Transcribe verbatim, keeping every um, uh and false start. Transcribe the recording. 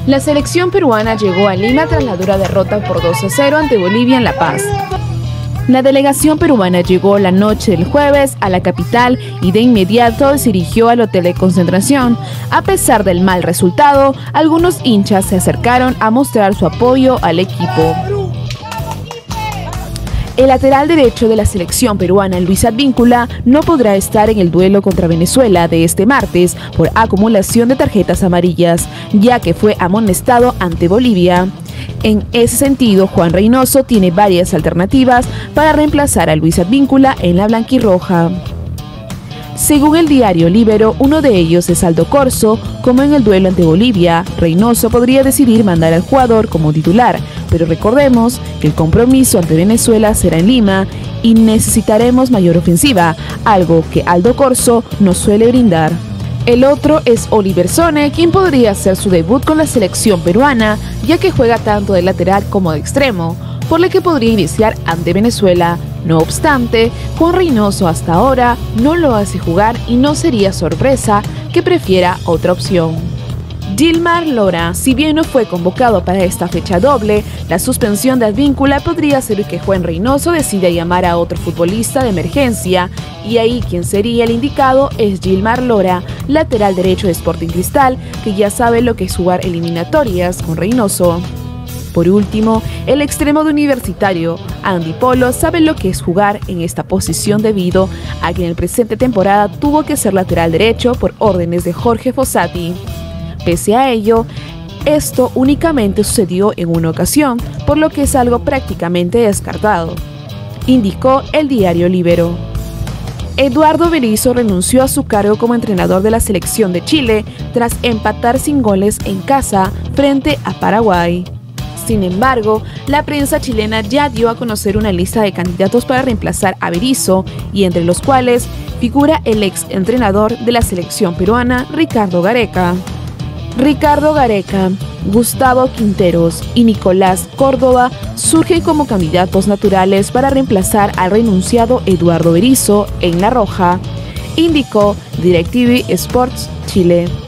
La selección peruana llegó a Lima tras la dura derrota por dos a cero ante Bolivia en La Paz. La delegación peruana llegó la noche del jueves a la capital y de inmediato se dirigió al hotel de concentración. A pesar del mal resultado, algunos hinchas se acercaron a mostrar su apoyo al equipo. El lateral derecho de la selección peruana, Luis Advíncula, no podrá estar en el duelo contra Venezuela de este martes por acumulación de tarjetas amarillas, ya que fue amonestado ante Bolivia. En ese sentido, Juan Reynoso tiene varias alternativas para reemplazar a Luis Advíncula en la blanquirroja. Según el diario Libero, uno de ellos es Aldo Corso. Como en el duelo ante Bolivia, Reynoso podría decidir mandar al jugador como titular, pero recordemos que el compromiso ante Venezuela será en Lima y necesitaremos mayor ofensiva, algo que Aldo Corso no suele brindar. El otro es Oliver Sone, quien podría hacer su debut con la selección peruana, ya que juega tanto de lateral como de extremo, por lo que podría iniciar ante Venezuela. No obstante, Juan Reynoso hasta ahora no lo hace jugar y no sería sorpresa que prefiera otra opción. Gilmar Lora, si bien no fue convocado para esta fecha doble, la suspensión de Advíncula podría hacer que Juan Reynoso decida llamar a otro futbolista de emergencia, y ahí quien sería el indicado es Gilmar Lora, lateral derecho de Sporting Cristal, que ya sabe lo que es jugar eliminatorias con Reynoso. Por último, el extremo de Universitario, Andy Polo, sabe lo que es jugar en esta posición debido a que en el presente temporada tuvo que ser lateral derecho por órdenes de Jorge Fossati. Pese a ello, esto únicamente sucedió en una ocasión, por lo que es algo prácticamente descartado, indicó el diario Libero. Eduardo Berizzo renunció a su cargo como entrenador de la selección de Chile tras empatar sin goles en casa frente a Paraguay. Sin embargo, la prensa chilena ya dio a conocer una lista de candidatos para reemplazar a Berizzo, y entre los cuales figura el ex entrenador de la selección peruana, Ricardo Gareca. Ricardo Gareca, Gustavo Quinteros y Nicolás Córdoba surgen como candidatos naturales para reemplazar al renunciado Eduardo Berizzo en La Roja, indicó DirecTV Sports Chile.